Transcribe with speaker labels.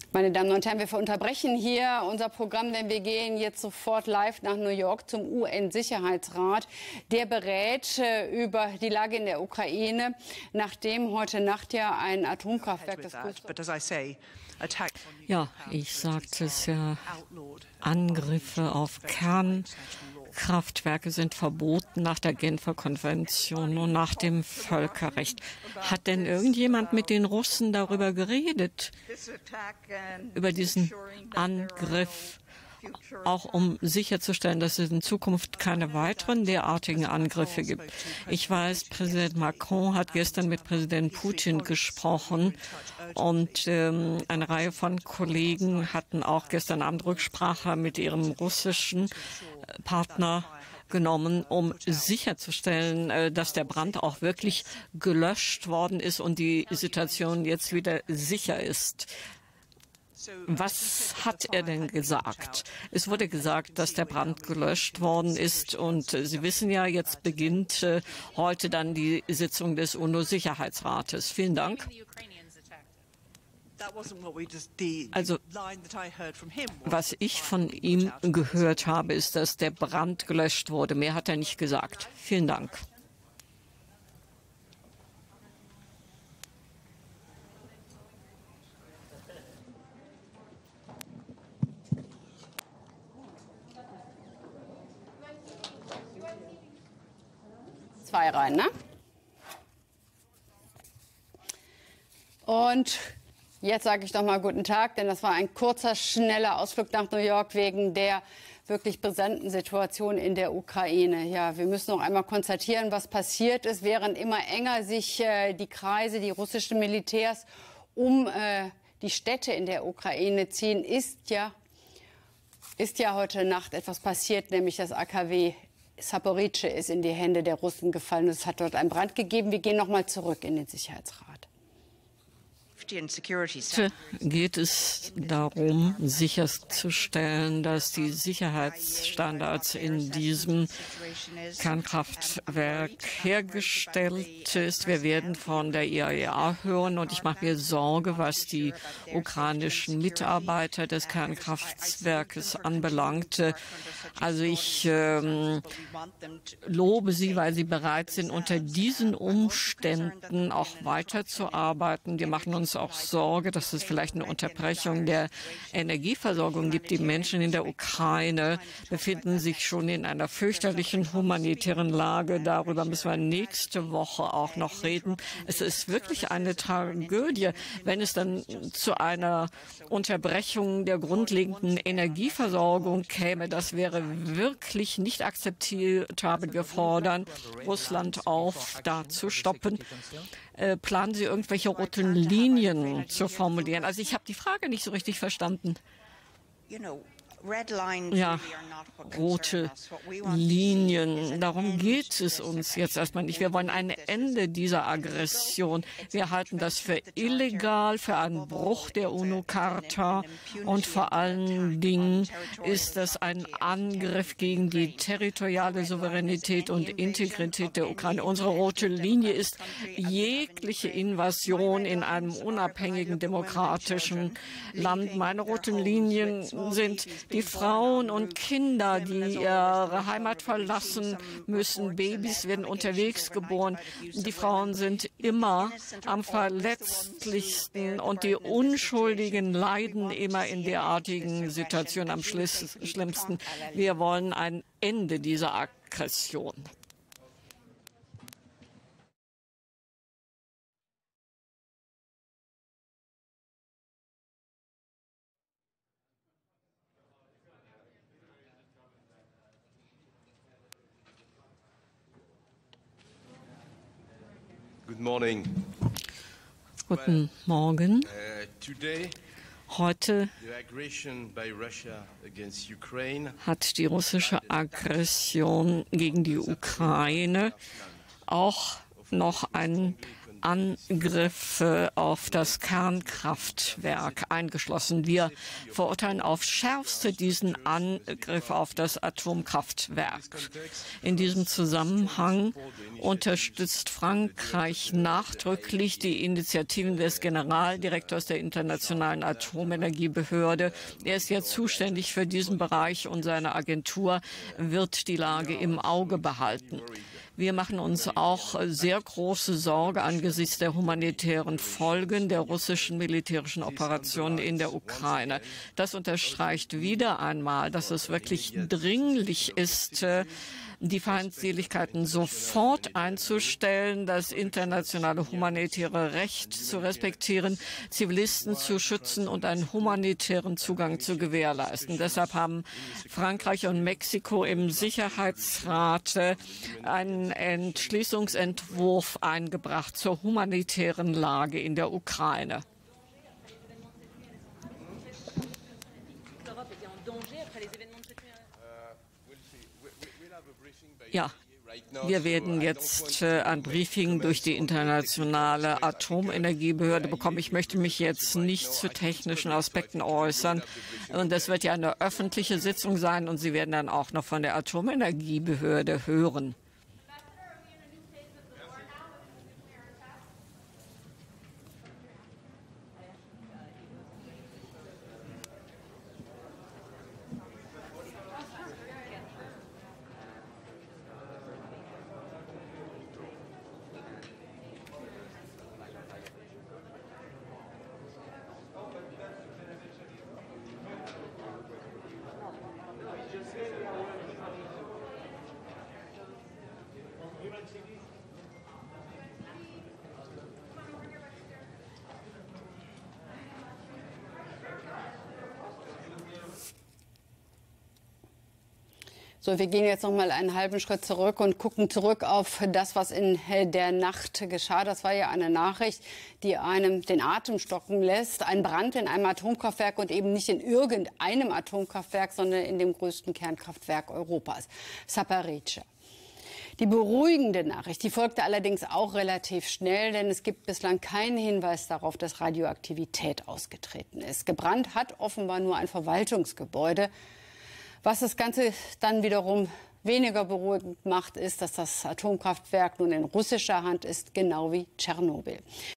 Speaker 1: Meine Damen und Herren, wir unterbrechen hier unser Programm, denn wir gehen jetzt sofort live nach New York zum UN-Sicherheitsrat. Der berät über die Lage in der Ukraine, nachdem heute Nacht ja ein Atomkraftwerk des
Speaker 2: Ja, ich sagte es ja, Angriffe auf Kernkraftwerke sind verboten nach der Genfer Konvention und nach dem Völkerrecht. Hat denn irgendjemand mit den Russen darüber geredet, über diesen Angriff, auch um sicherzustellen, dass es in Zukunft keine weiteren derartigen Angriffe gibt? Ich weiß, Präsident Macron hat gestern mit Präsident Putin gesprochen und eine Reihe von Kollegen hatten auch gestern Abend Rücksprache mit ihrem russischen Partner genommen, um sicherzustellen, dass der Brand auch wirklich gelöscht worden ist und die Situation jetzt wieder sicher ist. Was hat er denn gesagt? Es wurde gesagt, dass der Brand gelöscht worden ist. Und Sie wissen ja, jetzt beginnt heute dann die Sitzung des UNO-Sicherheitsrates. Vielen Dank. Also, was ich von ihm gehört habe, ist, dass der Brand gelöscht wurde. Mehr hat er nicht gesagt. Vielen Dank.
Speaker 1: Zwei rein, ne? Und jetzt sage ich doch mal guten Tag, denn das war ein kurzer, schneller Ausflug nach New York wegen der wirklich brisanten Situation in der Ukraine. Ja, wir müssen noch einmal konstatieren, was passiert ist, während immer enger sich die Kreise, die russischen Militärs um die Städte in der Ukraine ziehen, ist ja heute Nacht etwas passiert, nämlich das AKW Saporischschja ist in die Hände der Russen gefallen. Es hat dort einen Brand gegeben. Wir gehen noch mal zurück in den Sicherheitsrat.
Speaker 2: Geht es darum, sicherzustellen, dass die Sicherheitsstandards in diesem Kernkraftwerk hergestellt ist. Wir werden von der IAEA hören und ich mache mir Sorge, was die ukrainischen Mitarbeiter des Kernkraftwerkes anbelangt. Also ich lobe Sie, weil Sie bereit sind, unter diesen Umständen auch weiterzuarbeiten. Wir machen uns auch Sorge, dass es vielleicht eine Unterbrechung der Energieversorgung gibt. Die Menschen in der Ukraine befinden sich schon in einer fürchterlichen humanitären Lage. Darüber müssen wir nächste Woche auch noch reden. Es ist wirklich eine Tragödie, wenn es dann zu einer Unterbrechung der grundlegenden Energieversorgung käme. Das wäre wirklich nicht akzeptabel. Wir fordern Russland auf, da zu stoppen. Planen Sie irgendwelche roten Linien zu formulieren? Also ich habe die Frage nicht so richtig verstanden. Ja, rote Linien, darum geht es uns jetzt erstmal nicht. Wir wollen ein Ende dieser Aggression. Wir halten das für illegal, für einen Bruch der UNO-Charta und vor allen Dingen ist das ein Angriff gegen die territoriale Souveränität und Integrität der Ukraine. Unsere rote Linie ist jegliche Invasion in einem unabhängigen, demokratischen Land. Meine roten Linien sind die Frauen und Kinder, die ihre Heimat verlassen müssen. Babys werden unterwegs geboren. Die Frauen sind immer am verletzlichsten und die Unschuldigen leiden immer in derartigen Situationen am schlimmsten. Wir wollen ein Ende dieser Aggression. Guten Morgen. Heute hat die russische Aggression gegen die Ukraine auch noch einen Angriffe auf das Kernkraftwerk eingeschlossen. Wir verurteilen auf Schärfste diesen Angriff auf das Atomkraftwerk. In diesem Zusammenhang unterstützt Frankreich nachdrücklich die Initiativen des Generaldirektors der Internationalen Atomenergiebehörde. Er ist ja zuständig für diesen Bereich und seine Agentur wird die Lage im Auge behalten. Wir machen uns auch sehr große Sorge angesichts der humanitären Folgen der russischen militärischen Operationen in der Ukraine. Das unterstreicht wieder einmal, dass es wirklich dringlich ist, die Feindseligkeiten sofort einzustellen, das internationale humanitäre Recht zu respektieren, Zivilisten zu schützen und einen humanitären Zugang zu gewährleisten. Deshalb haben Frankreich und Mexiko im Sicherheitsrat einen Entschließungsentwurf eingebracht zur humanitären Lage in der Ukraine. Ja, wir werden jetzt ein Briefing durch die Internationale Atomenergiebehörde bekommen. Ich möchte mich jetzt nicht zu technischen Aspekten äußern. Und das wird ja eine öffentliche Sitzung sein und Sie werden dann auch noch von der Atomenergiebehörde hören.
Speaker 1: So, wir gehen jetzt noch mal einen halben Schritt zurück und gucken zurück auf das, was in der Nacht geschah. Das war ja eine Nachricht, die einem den Atem stocken lässt. Ein Brand in einem Atomkraftwerk und eben nicht in irgendeinem Atomkraftwerk, sondern in dem größten Kernkraftwerk Europas, Zaporizhzhia. Die beruhigende Nachricht, die folgte allerdings auch relativ schnell, denn es gibt bislang keinen Hinweis darauf, dass Radioaktivität ausgetreten ist. Gebrannt hat offenbar nur ein Verwaltungsgebäude. Was das Ganze dann wiederum weniger beruhigend macht, ist, dass das Atomkraftwerk nun in russischer Hand ist, genau wie Tschernobyl.